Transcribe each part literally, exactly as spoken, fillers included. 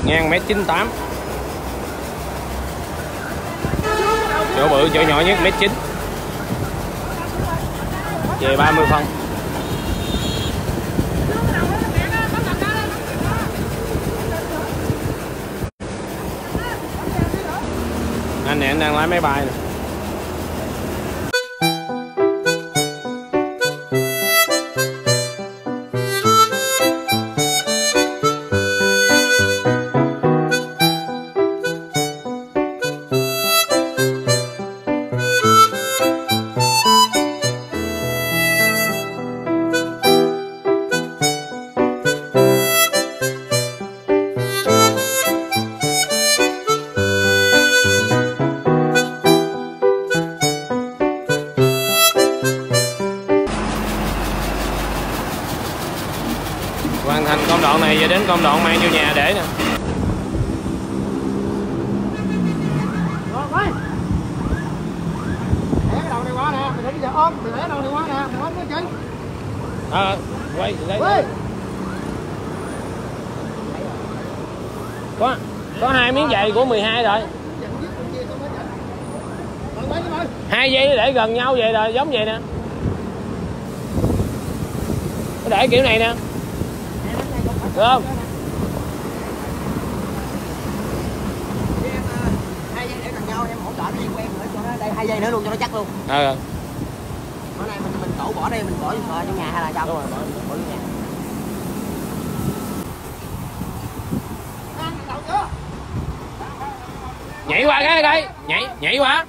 ngang mét chín tám, chỗ bự chỗ nhỏ nhất mét chín, về ba mươi phân. Anh này anh đang lái máy bay nè. Hoàn thành công đoạn này, giờ đến công đoạn mang vô nhà để nè. Rồi, để cái đầu này qua nè, mình để cái giờ ôm, mình để cái đầu này qua nè, mình ôm cái chân. À, quay, quay. Quay. Có, có hai miếng giày của mười hai rồi. Hai dây để gần nhau vậy rồi, giống vậy nè. Để kiểu này nè. Được không? Hai dây để gần nhau em hỗ trợ nó quen nữa cho nó đây hai dây nữa luôn cho nó chắc luôn. Ờ. Bữa nay mình mình cẩu bỏ đây mình bỏ vô trong nhà hay là sao? Đúng rồi, bỏ, bỏ vô nhà. Nhảy qua cái đây, nhảy nhảy qua.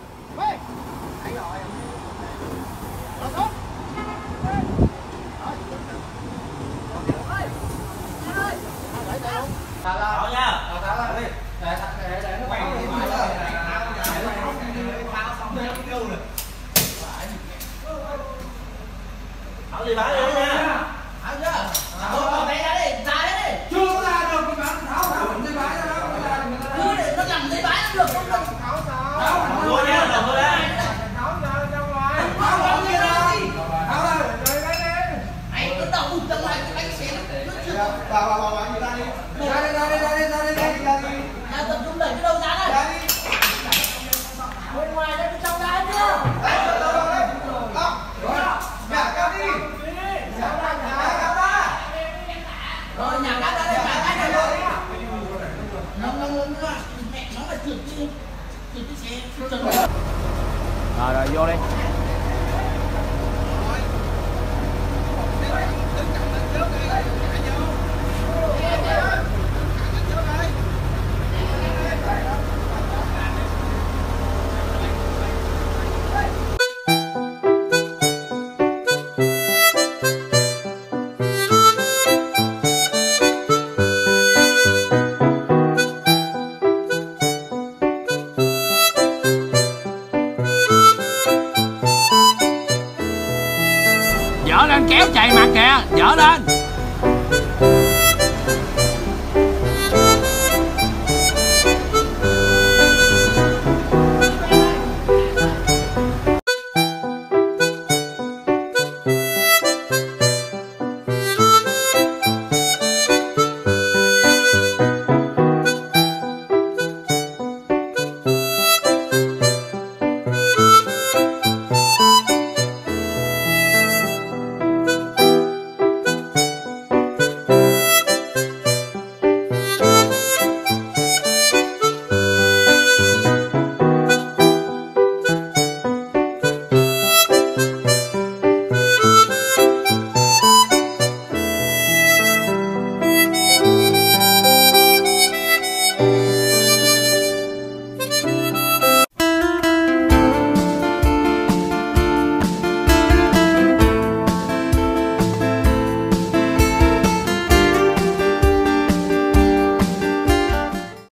Đó nha. Thảo gì bán đi nha. Thảo chưa? Thảo tay ra đi, ra đi. Chưa ra được thì bán Thảo Thảo đi bán ra đó. Chưa để nó làm đi bán được không được. Thảo sao? Thảo luôn nha, đừng có đây. Thảo ra trong ngoài. Thảo ra kia đây. Thảo ra rồi lấy đi. Mày cứ đầu trong ngoài cái bánh xe nó chưa. Vào vào vào vào ra đi. Ra đi ra đi ra đi ra đi ra đi. Ra tập trung đẩy cái đầu ra đây. Ra đi. Bên ngoài đây trong ra hết chưa? Đấy, rồi rồi rồi. Đó. Rồi. Dạ cao đi. Rồi nhà cá ra đây, nhà cá ra đây. Nông nông nông mẹ nó là trượt đi. Trượt cái xe. Rồi rồi vô đi.